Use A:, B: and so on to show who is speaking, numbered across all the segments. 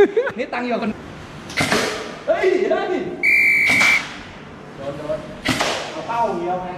A: นี่ตังค์อยู่กันเฮ้ยโดนเอาเป้าเดียวไง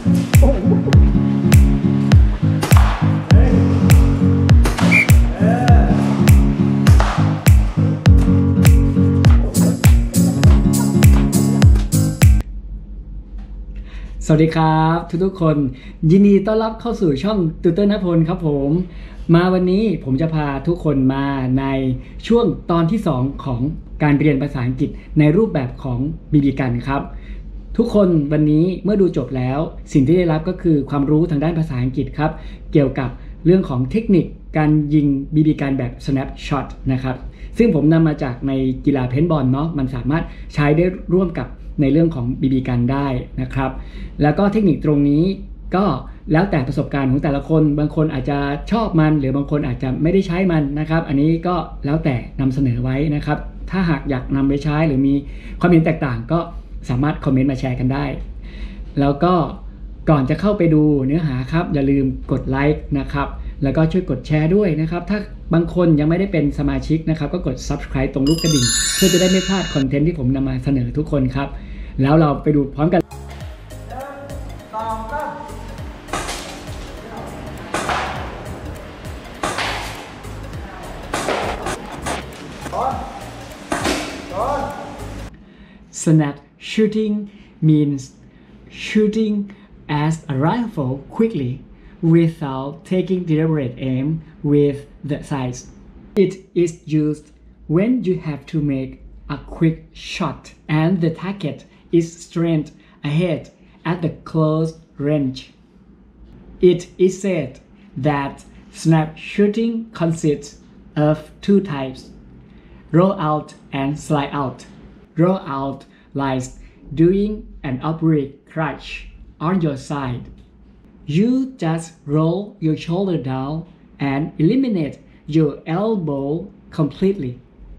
B: สวัสดีครับทุกคนยินดีต้อนรับเข้าสู่ช่องติวเตอร์ณพลครับผมมาวันนี้ผมจะพาทุกคนมาในช่วงตอนที่2ของการเรียนภาษาอังกฤษในรูปแบบของบีบีกันครับทุกคนวันนี้เมื่อดูจบแล้วสิ่งที่ได้รับก็คือความรู้ทางด้านภาษาอังกฤษครับเกี่ยวกับเรื่องของเทคนิคการยิงบีบีกันแบบ snapshot นะครับซึ่งผมนำมาจากในกีฬาเพนบอลเนาะมันสามารถใช้ได้ร่วมกับในเรื่องของบีบีกันได้นะครับแล้วก็เทคนิคตรงนี้ก็แล้วแต่ประสบการณ์ของแต่ละคนบางคนอาจจะชอบมันหรือบางคนอาจจะไม่ได้ใช้มันนะครับอันนี้ก็แล้วแต่นำเสนอไว้นะครับถ้าหากอยากนำไปใช้หรือมีความเห็นแตกต่างก็สามารถคอมเมนต์มาแชร์กันได้แล้วก็ก่อนจะเข้าไปดูเนื้อหาครับอย่าลืมกดไลค์นะครับแล้วก็ช่วยกดแชร์ด้วยนะครับถ้าบางคนยังไม่ได้เป็นสมาชิกนะครับก็กด subscribe ตรงรูปกระดิ่งเพื่อจะได้ไม่พลาดคอนเทนต์ที่ผมนำมาเสนอทุกคนครับแล้วเราไปดูพร้อมกันSnap shooting means shooting as a rifle quickly without taking deliberate aim with the sights. It is used when you have to make a quick shot and the target is straight ahead at the close range. It is said that snap shooting consists of two types, roll out and slide out. Roll out lies doing an oblique crunch on your side. You just roll your shoulder down and eliminate your elbow completely.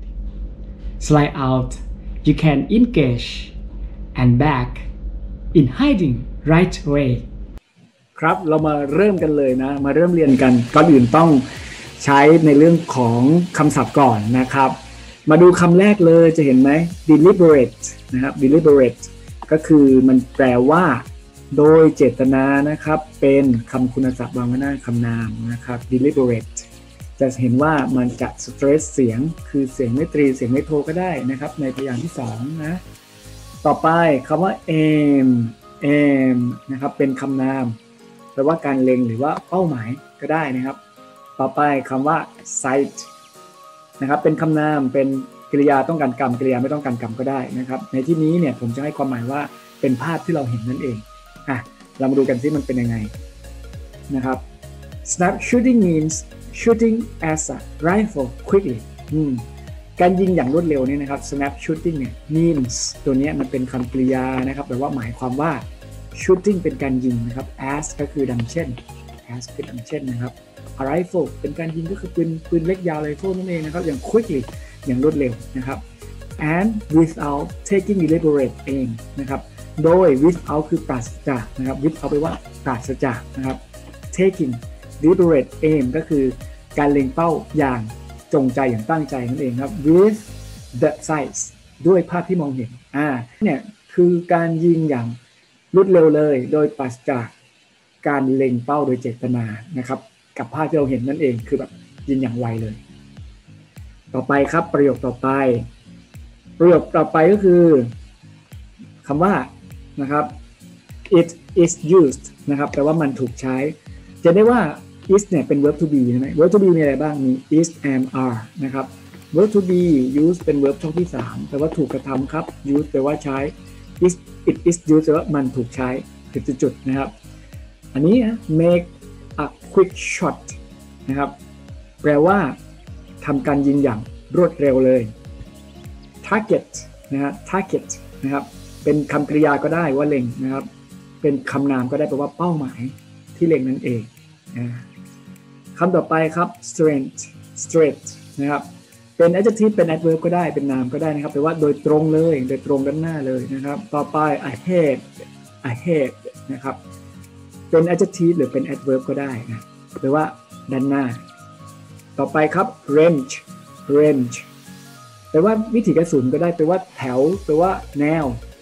B: Slide out, you can engage and back in hiding right away. ครับเรามาเริ่มกันเลยนะมาเริ่มเรียนกันก่อนอื่นต้องใช้ในเรื่องของคำศัพท์ก่อนนะครับมาดูคำแรกเลยจะเห็นไหม deliberate นะครับ deliberate ก็คือมันแปลว่าโดยเจตนานะครับเป็นคำคุณศัพท์วางไว้หน้าคำนามนะครับ deliberate จะเห็นว่ามันจะ stress เสียงคือเสียงไม่ตรีเสียงไม่โทก็ได้นะครับในพยางค์ที่2นะต่อไปคำว่า aim นะครับเป็นคำนามแปลว่าการเล็งหรือว่าเป้าหมายก็ได้นะครับต่อไปคำว่า sightนะครับเป็นคำนามเป็นกริยาต้องการกรรมกริยาไม่ต้องการกรรมก็ได้นะครับในที่นี้เนี่ยผมจะให้ความหมายว่าเป็นภาพที่เราเห็นนั่นเองเรามาดูกันซิมันเป็นยังไงนะครับ snap shooting means shooting as a rifle quickly การยิงอย่างรวดเร็วนี่นะครับ snap shooting เนี่ย means ตัวนี้มันเป็นคำกริยานะครับแปลว่าหมายความว่า shooting เป็นการยิงนะครับ as ก็คือดังเช่น as คือดังเช่นนะครับA rifle เป็นการยิงก็คือปืนเล็กยาว rifle นั่นเองนะครับอย่าง quickly อย่างรวดเร็วนะครับ and without taking deliberate aim นะครับโดย without คือปราศจากนะครับ without แปลว่าปราศจากนะครับ taking deliberate aim ก็คือการเล็งเป้าอย่างจงใจอย่างตั้งใจนั่นเองครับ with the sights ด้วยภาพที่มองเห็นเนี่ยคือการยิงอย่างรวดเร็วเลยโดยปราศจากการเล็งเป้าโดยเจตนานะครับกับภาพที่เราเห็นนั่นเองคือแบบยิงอย่างไวเลยต่อไปครับประโยคต่อไปก็คือคำว่านะครับ it is used นะครับแปลว่ามันถูกใช้จะได้ว่า is เนี่ยเป็น verb to be ใช่ไหม verb to be มีอะไรบ้างมี is am are นะครับ verb to be use เป็น verb ช่องที่3แปลว่าถูกกระทำครับ use แปลว่าใช้ it is used แปลว่ามันถูกใช้จุดๆนะครับอันนี้ make a quick shot นะครับแปลว่าทำการยิงอย่างรวดเร็วเลย target นะฮะ target นะครับเป็นคำกริยาก็ได้ว่าเล็งนะครับเป็นคำนามก็ได้แปลว่าเป้าหมายที่เล็งนั่นเองคำต่อไปครับ straight นะครับเป็น adjective เป็น adverb ก็ได้เป็นนามก็ได้นะครับแปลว่าโดยตรงเลยโดยตรงด้านหน้าเลยนะครับต่อไป ahead นะครับเป็น adjective หรือเป็น adverb ก็ได้นะแปลว่าด้านหน้าต่อไปครับ range ลว่าวิถีกระสุนก็ได้แปลว่าแถวแปลว่าแนว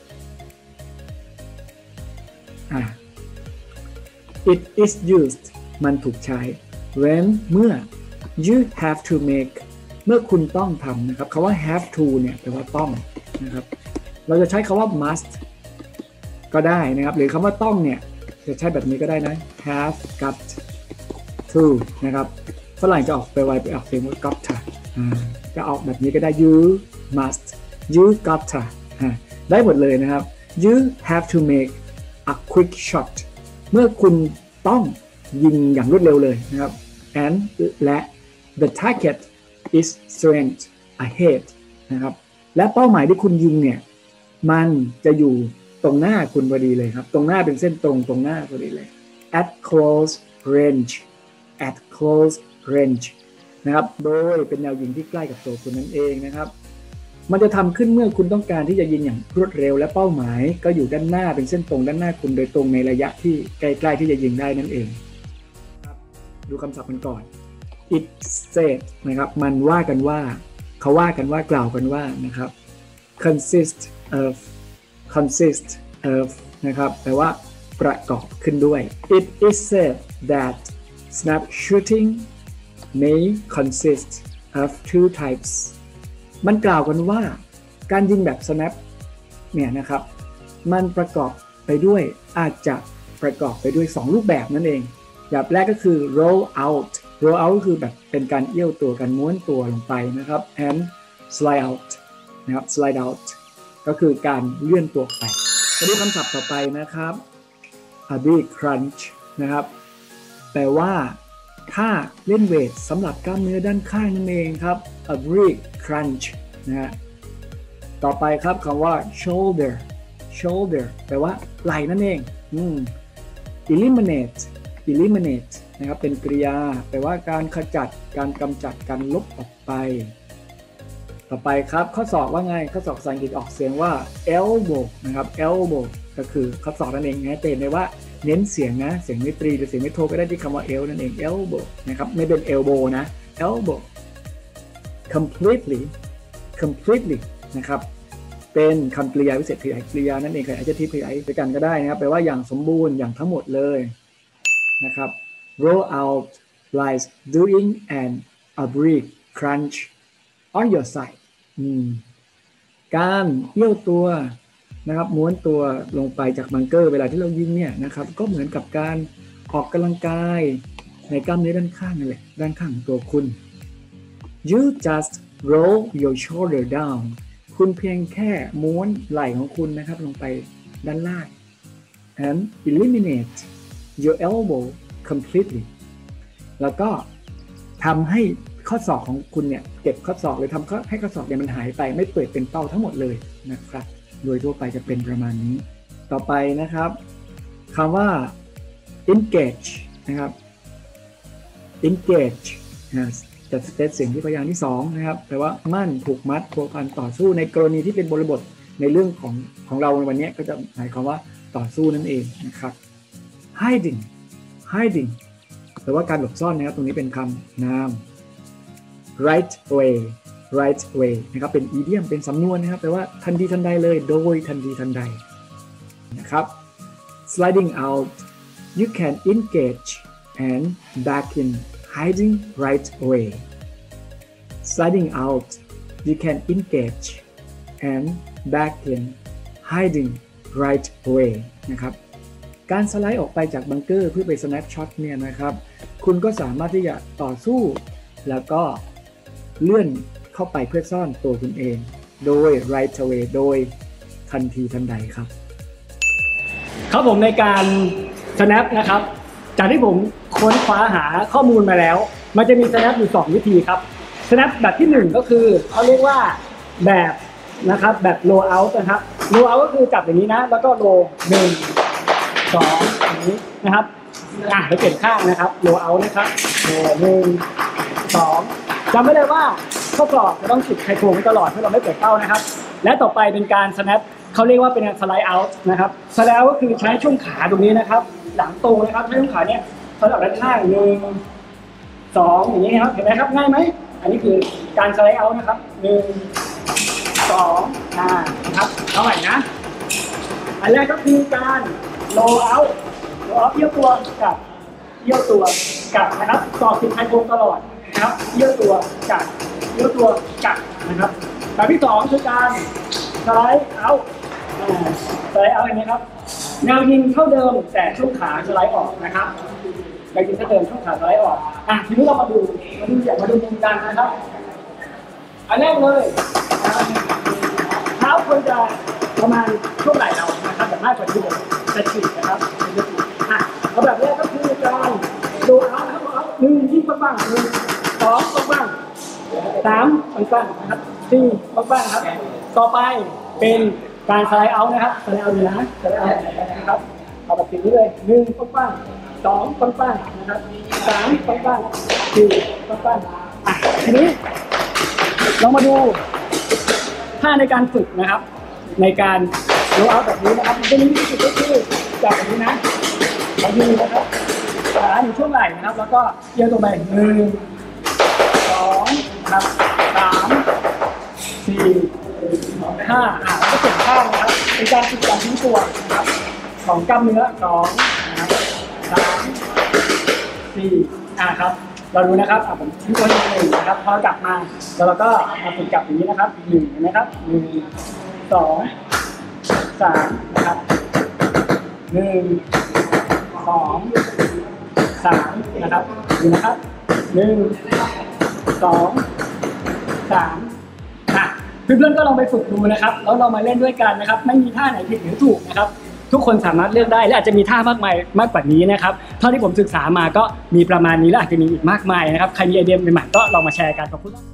B: it is used มันถูกใช้ when เมื่อ you have to make เมื่อคุณต้องทำนะครับคำว่า have to เนี่ยแปลว่าต้องนะครับเราจะใช้คำว่า must ก็ได้นะครับหรือคำว่าต้องเนี่ยจะใช้แบบนี้ก็ได้นะ have got to นะครับฝรั่งจะออกไปไวไปออกเสียงว่า gotta จะออกแบบนี้ก็ได้ you must you gotta ได้หมดเลยนะครับ you have to make a quick shot เมื่อคุณต้องยิงอย่างรวดเร็วเลยนะครับ and และ the target is straight ahead นะครับและเป้าหมายที่คุณยิงเนี่ยมันจะอยู่ตรงหน้าคุณพอดีเลยครับตรงหน้าเป็นเส้นตรงหน้าพอดีเลย at close range at close range นะครับโดยเป็นแนวยิงที่ใกล้กับตัวคุณนั่นเองนะครับมันจะทำขึ้นเมื่อคุณต้องการที่จะยิงอย่างรวดเร็วและเป้าหมายก็อยู่ด้านหน้าเป็นเส้นตรงด้านหน้าคุณโดยตรงในระยะที่ใกล้ๆที่จะยิงได้นั่นเองดูคำศัพท์มันก่อน it said นะครับมันว่ากันว่าเขาว่ากันว่ากล่าวกันว่านะครับ consist of นะครับแปลว่าประกอบขึ้นด้วย it is said that snap shooting may consist of two types มันกล่าวกันว่าการยิงแบบ snap เนี่ยนะครับมันประกอบไปด้วยอาจจะประกอบไปด้วย2รูปแบบนั่นเองแบบแรกก็คือ roll out ก็คือแบบเป็นการเอี้ยวตัวการม้วนตัวลงไปนะครับ and slide out นะครับ slide out ก็คือการเลื่อนตัวไปมาดูคำศัพท์ต่อไปนะครับ a big crunch นะครับแปลว่าท่าเล่นเวทสำหรับกล้ามเนื้อด้านข้างนั่นเองครับ a big crunch นะฮะต่อไปครับคำว่า shoulder แปลว่าไหล่นั่นเอง eliminate นะครับเป็นกริยาแปลว่าการขจัดการกำจัดการลบออกไปต่อไปครับข้อศอกว่าไงข้อศอกภาษาอังกฤษออกเสียงว่า elbow นะครับ elbow ก็คือข้อศอกนั่นเองนะเต็มเลยว่าเน้นเสียงนะเสียงไม่ตรีหรือเสียงไม่โทก็ได้ที่คำว่า el นั่นเอง elbow นะครับไม่เป็น elbow นะ elbow completely นะครับเป็นคำกริยาวิเศษขยายกริยานั่นเองขยาย adjective ขยายด้วยกันก็ได้นะครับแปลว่าอย่างสมบูรณ์อย่างทั้งหมดเลยนะครับ roll out lies doing an oblique crunch on your side การเอี้ยวตัวนะครับม้วนตัวลงไปจากบังเกอร์เวลาที่เรายิงเนี่ยนะครับก็เหมือนกับการออกกำลังกายในกล้ามเนื้อด้านข้างนั่นแหละด้านข้างของตัวคุณ you just roll your shoulder down คุณเพียงแค่ม้วนไหล่ของคุณนะครับลงไปด้านล่าง and eliminate your elbow completely แล้วก็ทำให้ข้อศอกของคุณเนี่ยเก็บข้อศอกหรือทำให้ข้อศอกเนี่ยมันหายไปไม่เปิดเป็นเป้าทั้งหมดเลยนะครับโดยทั่วไปจะเป็นประมาณนี้ต่อไปนะครับคำว่า engage นะครับ engage จะเป็นเสียงที่พยางค์ที่2นะครับแปลว่ามั่นผูกมัดพัวพันต่อสู้ในกรณีที่เป็นบริบทในเรื่องของเราในวันนี้ก็จะหมายความว่าต่อสู้นั่นเองนะครับ hiding แปลว่าการหลบซ่อนนะครับตรงนี้เป็นคำนาม right away นะครับเป็น idiom เป็นสำนวนนะครับแปลว่าทันทีทันใดเลยโดยทันทีทันใดนะครับ sliding out you can engage and back in hiding right away sliding out you can engage and back in hiding right away นะครับการสไลด์ออกไปจากบังเกอร์เพื่อไป snap shot เนี่ยนะครับคุณก็สามารถที่จะต่อสู้แล้วก็เลื่อนเข้าไปเพื่อซ่อนตัวคุณเองโดย right away โดยทันทีทันใดครับครับผมในการ snap นะครับจากที่ผมค้นคว้าหาข้อมูลมาแล้วมันจะมี snap อยู่2วิธีครับ snap แบบที่1ก็คือเขาเรียกว่าแบบนะครับแบบ roll out นะครับ roll out ก็คือจับอย่างนี้นะแล้วก็ roll 1 2อย่างนี้นะครับแล้วเปลี่ยนข้างนะครับ roll out นะครับ roll 1 2จำไว้เลยว่าข้อศอกจะต้องติดไขควงไว้ตลอดเพื่อเราไม่เปิดเป้านะครับและต่อไปเป็นการ snap เขาเรียกว่าเป็น slide out นะครับ slide out ก็คือใช้ช่วงขาตรงนี้นะครับหลังตรงนะครับใช้ช่วงขาเนี่ยสลับด้านข้าง1 2อย่างนี้ครับเห็นไหมครับง่ายไหมอันนี้คือการ slide out นะครับ1
C: 2นะครับเอาใหม่นะอันแรกก็คือการโลเอาเอี้ยวตัวกับเอี้ยวตัวกับนะครับต่อติดไฮโดรตลอดนะครับเอี้ยวตัวกับเอี้ยวตัวกับนะครับแบบที่2คือการสไลด์เอาสไลด์เอาอย่างนี้ครับแนวยิงเท่าเดิมแต่ช่วงขาสไลด์ออกนะครับแนวยิงเท่าเดิมช่วงขาสไลด์ออกทีนี้เรามาดูมุมกันนะครับอันแรกเลยเท้าควรจะประมาณช่วงไหล่เรานะครับแต่มากกว่าที่จะฉีกนะครับเอาแบบแรกก็คือการดูเอา1ที่บ้าง1 2บ้าง3บ้างนะครับ4บ้างครับต่อไปเป็นการสไลด์เอานะครับสไลด์เอาดีนะสไลด์เอานะครับเอาแบบนี้เลย1บ้าง2บ้างนะครับ3บ้าง4บ้างทีนี้เรามาดูท่าในการฝึกนะครับในการโลเอาแบบนี้นะครับมันจะมีวิธีก็คือจับแบบนี้นะเรายืนนะครับขาอยู่ช่วงไหล่นะครับแล้วก็เอียงตรงไป1 2ครับ3 4 5แล้วก็เปลี่ยนข้างนะครับเป็นการฝึกการทิ้งตัวนะครับของกล้ามเนื้อ2นะครับ3 4ครับเราดูนะครับผมทิ้งตัว1นะครับพอกลับมาแล้วเราก็มาฝึกกลับอย่างนี้นะครับ1เห็นไหมครับ1 2 3นะครับ1 2 3นะครับดูนะครับ1 2 3เพื่อนๆก็ลองไปฝึกดูนะครับแล้วเรามาเล่นด้วยกันนะครับไม่มีท่าไหนผิดหรือถูกนะครับทุกคนสามารถเลือกได้และอาจจะมีท่ามากมายมากกว่านี้นะครับเท่าที่ผมศึกษามาก็มีประมาณนี้และอาจจะมีอีกมากมายนะครับใครมีไอเดียใหม่ๆก็ลองมาแชร์กันขอบคุณ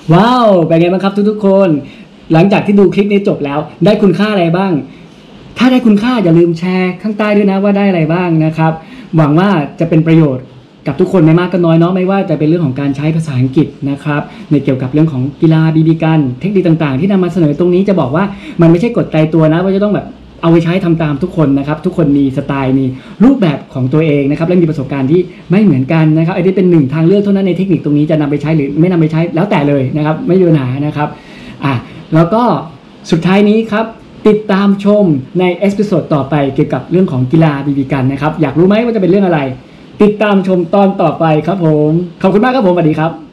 B: ว้าวเป็นไงบ้างครับทุกๆคนหลังจากที่ดูคลิปนี้จบแล้วได้คุณค่าอะไรบ้างถ้าได้คุณค่าอย่าลืมแชร์ข้างใต้ด้วยนะว่าได้อะไรบ้างนะครับหวังว่าจะเป็นประโยชน์กับทุกคนไม่มากก็น้อยเนาะไม่ว่าจะเป็นเรื่องของการใช้ภาษาอังกฤษนะครับในเกี่ยวกับเรื่องของกีฬาบีบีกันเทคนิคต่างๆที่นำมาเสนอตรงนี้จะบอกว่ามันไม่ใช่กฎตายตัวนะว่าจะต้องแบบเอาไปใช้ทำตามทุกคนนะครับทุกคนมีสไตล์มีรูปแบบของตัวเองนะครับและมีประสบการณ์ที่ไม่เหมือนกันนะครับไอ้นี่เป็นหนึ่งทางเลือกเท่านั้นในเทคนิคตรงนี้จะนำไปใช้หรือไม่นำไปใช้แล้วแต่เลยนะครับไม่มีปัญหานะครับแล้วก็สุดท้ายนี้ครับติดตามชมในเอพิโซดต่อไปเกี่ยวกับเรื่องของกีฬาบีบีกันนะครับอยากรู้ไหมว่าจะเป็นเรื่องอะไรติดตามชมตอนต่อไปครับผมขอบคุณมากครับผมสวัสดีครับ